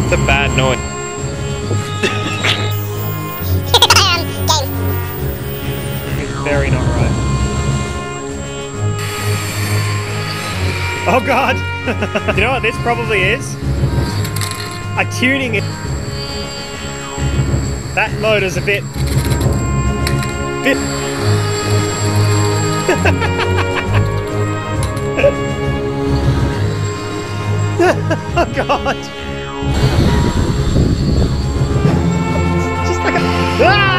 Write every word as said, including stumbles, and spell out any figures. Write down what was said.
It's a bad noise. It's very not right. Oh god! You know what this probably is? A tuning it. That motor's a bit... bit... Oh god! Just like a... Ah!